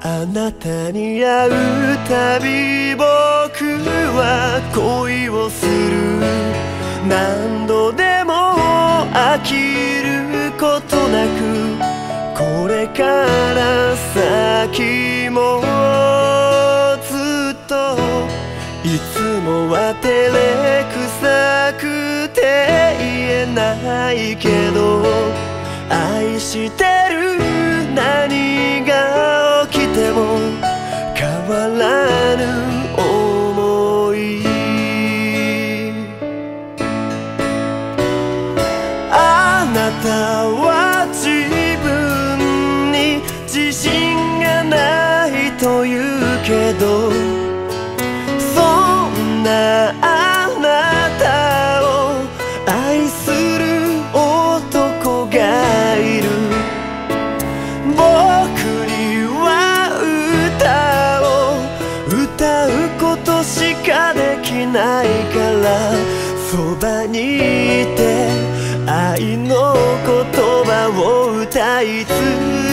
あなたに会うたび僕は恋をする。何度でも飽きることなく、これから先もずっと。いつもは照れくさくて言えないけど、愛してる何が起きても変わらぬ想い。あなたは自分に自信がないと言うけど、そんなあなたを愛する男がいる。僕には歌を歌うことしかできないから、そばにいて愛の言葉を歌い続